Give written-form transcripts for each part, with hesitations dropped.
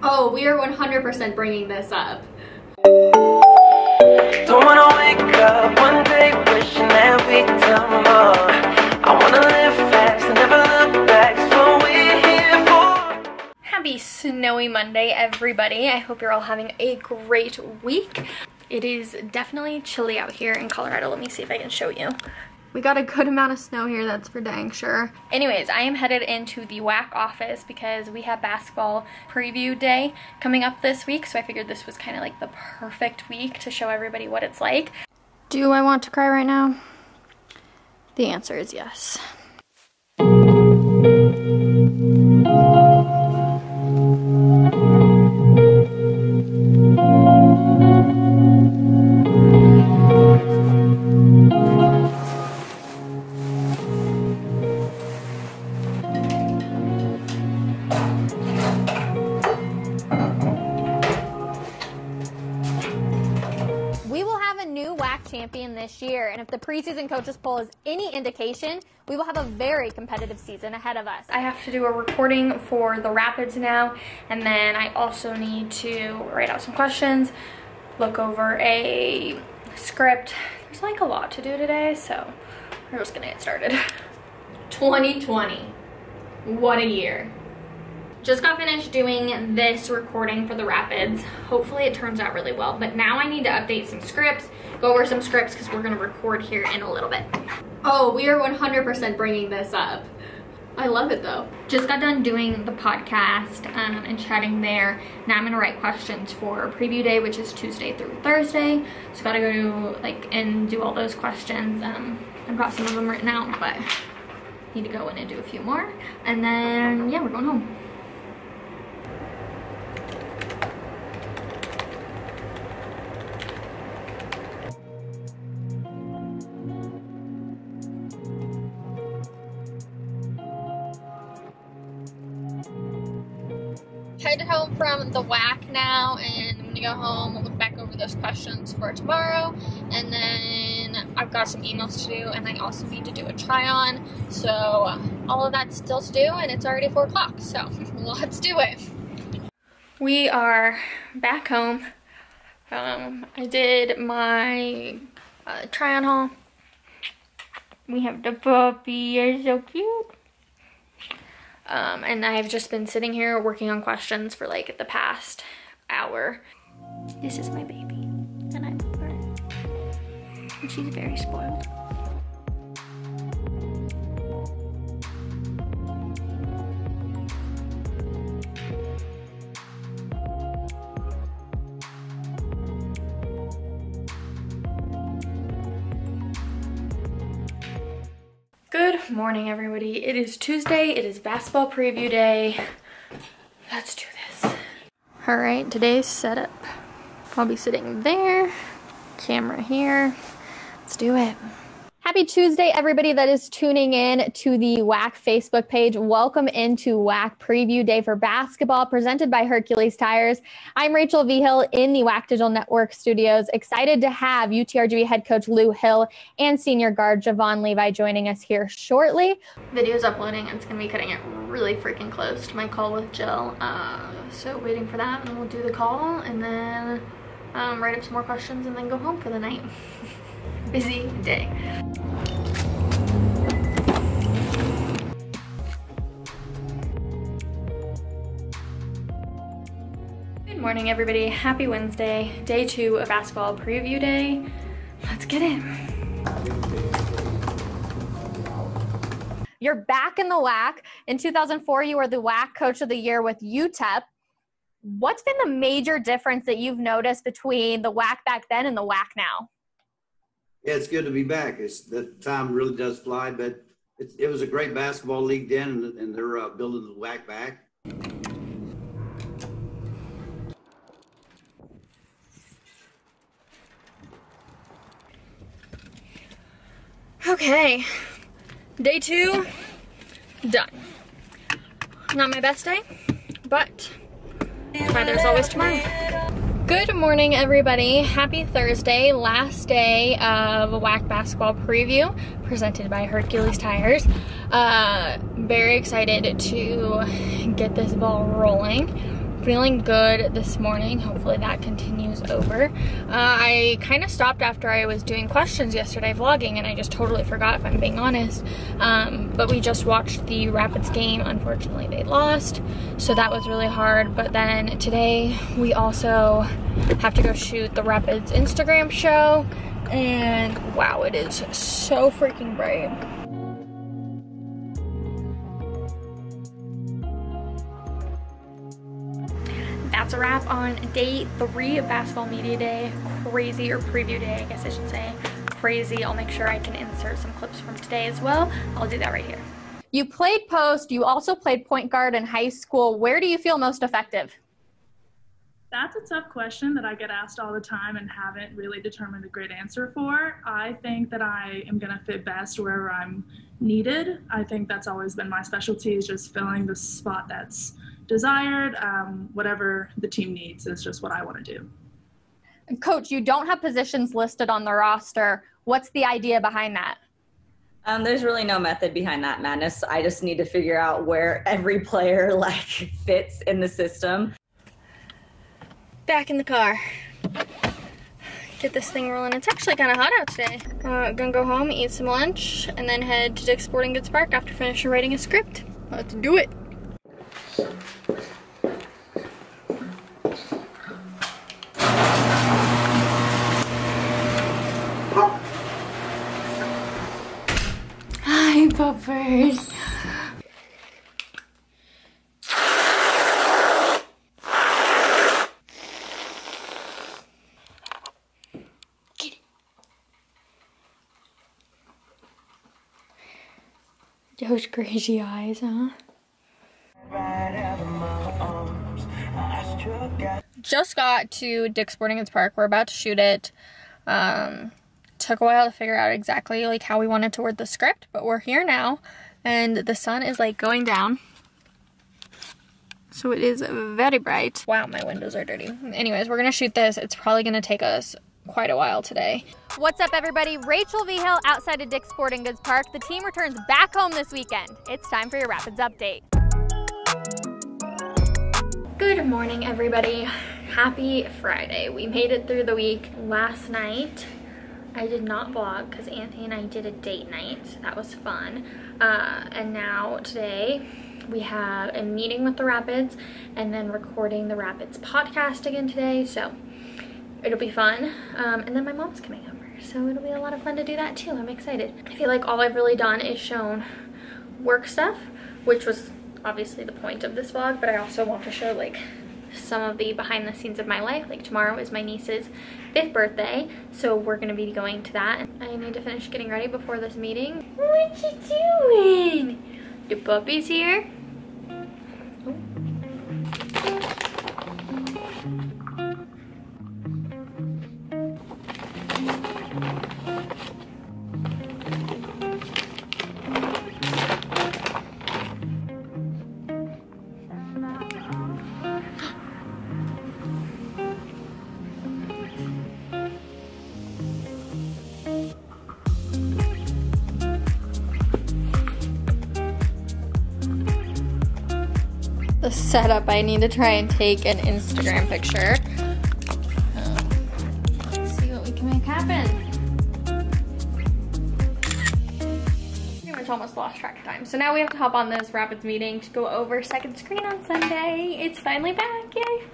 Oh, we are 100% bringing this up. Don't wanna wake up one day wishing that we come more. I wanna live fast and never look back. So we're here for. Happy snowy Monday, everybody. I hope you're all having a great week. It is definitely chilly out here in Colorado. Let me see if I can show you. We got a good amount of snow here, that's for dang sure. Anyways, I am headed into the WAC office because we have basketball preview day coming up this week, so I figured this was kind of like the perfect week to show everybody what it's like. Do I want to cry right now? The answer is yes. Champion this year, and if the preseason coaches poll is any indication, we will have a very competitive season ahead of us. I have to do a recording for the Rapids now, and then I also need to write out some questions, look over a script. There's like a lot to do today, so we're just gonna get started. 2020, what a year. Just got finished doing this recording for the Rapids. Hopefully it turns out really well, but now I need to update some scripts, go over some scripts because we're gonna record here in a little bit. Oh, we are 100% bringing this up. I love it though. Just got done doing the podcast and chatting there. Now I'm gonna write questions for preview day, which is Tuesday through Thursday. So gotta go and do all those questions. I've got some of them written out, but need to go in and do a few more. And then, yeah, we're going home. Headed home from the WAC now, and I'm gonna go home and look back over those questions for tomorrow, and then I've got some emails to do, and I also need to do a try-on, so all of that's still to do, and it's already 4 o'clock, so let's do it. We are back home. I did my try-on haul. We have the puppy, you're so cute. And I've just been sitting here working on questions for like the past hour. This is my baby, and I love her. And she's very spoiled. Good morning, everybody. It is Tuesday. It is basketball preview day. Let's do this. All right, today's setup. I'll be sitting there, camera here. Let's do it. Happy Tuesday, everybody that is tuning in to the WAC Facebook page. Welcome into WAC Preview Day for basketball, presented by Hercules Tires. I'm Rachel Vigil in the WAC Digital Network studios. Excited to have UTRGV head coach Lou Hill and senior guard Javon Levi joining us here shortly. Video's uploading. It's going to be cutting it really freaking close to my call with Jill. So waiting for that, and then we'll do the call, and then write up some more questions, and then go home for the night. Busy day. Good morning, everybody. Happy Wednesday, day 2 of basketball preview day. Let's get it. You're back in the WAC. In 2004, you were the WAC Coach of the Year with UTEP. What's been the major difference that you've noticed between the WAC back then and the WAC now? Yeah, it's good to be back. The time really does fly, but it was a great basketball league then, and they're building the WAC back. Okay, day 2, done. Not my best day, but there's always tomorrow. Good morning, everybody. Happy Thursday, last day of a WAC basketball preview presented by Hercules Tires. Very excited to get this ball rolling. Feeling good this morning. Hopefully that continues over. I kind of stopped after I was doing questions yesterday vlogging, and I just totally forgot, if I'm being honest. But we just watched the Rapids game. Unfortunately, they lost, so that was really hard. But then today we also have to go shoot the Rapids Instagram show, and wow, it is so freaking bright. That's a wrap on day 3 of Basketball Media Day. Crazy, or preview day, I guess I should say. Crazy. I'll make sure I can insert some clips from today as well. I'll do that right here. You played post. You also played point guard in high school. Where do you feel most effective? That's a tough question that I get asked all the time and haven't really determined a great answer for. I think that I am going to fit best wherever I'm needed. I think that's always been my specialty, is just filling the spot that's desired. Whatever the team needs is just what I want to do. Coach, you don't have positions listed on the roster. What's the idea behind that? There's really no method behind that madness. I just need to figure out where every player fits in the system. Back in the car. Get this thing rolling. It's actually kind of hot out today. Gonna go home, eat some lunch, and then head to Dick's Sporting Goods Park after finishing writing a script. Let's do it. Hi, puppers. Get it. Those crazy eyes, huh? Just got to Dick's Sporting Goods Park. We're about to shoot it. Took a while to figure out exactly how we wanted to word the script, but we're here now, and the sun is going down, so it is very bright. Wow, my windows are dirty. Anyways, we're gonna shoot this. It's probably gonna take us quite a while today. What's up, everybody? Rachel Vigil outside of Dick's Sporting Goods Park. The team returns back home this weekend. It's time for your Rapids update. Good morning, everybody. Happy Friday. We made it through the week. Last night I did not vlog because Anthony and I did a date night. That was fun. And now today we have a meeting with the Rapids and then recording the Rapids podcast again today. So it'll be fun. And then my mom's coming over, so it'll be a lot of fun to do that too. I'm excited. I feel like all I've really done is shown work stuff, which was obviously the point of this vlog, but I also want to show some of the behind the scenes of my life. Tomorrow is my niece's 5th birthday, so we're gonna be going to that. I need to finish getting ready before this meeting. What you doing? The puppy's here. Oh. The setup, I need to try and take an Instagram picture. Let's see what we can make happen. Pretty much almost lost track of time. So now we have to hop on this Rapids meeting to go over second screen on Sunday. It's finally back, yay!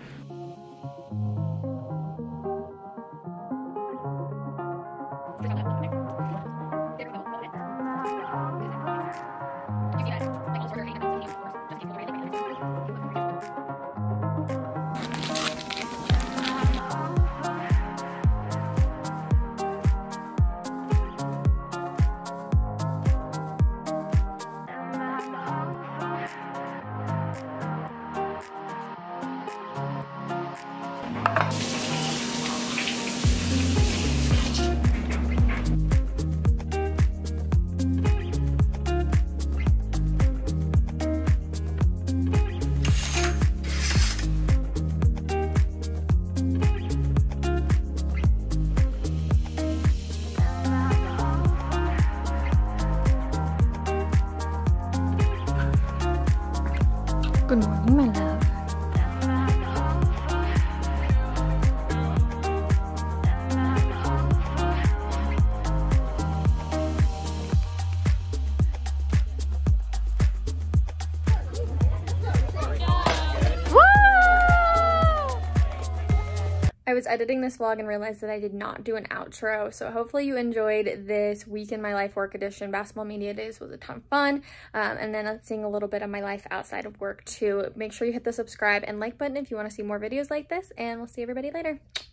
I was editing this vlog and realized that I did not do an outro, so hopefully you enjoyed this week in my life work edition. Basketball Media Days was a ton of fun, and then seeing a little bit of my life outside of work too. Make sure you hit the subscribe and like button if you want to see more videos like this, and we'll see everybody later.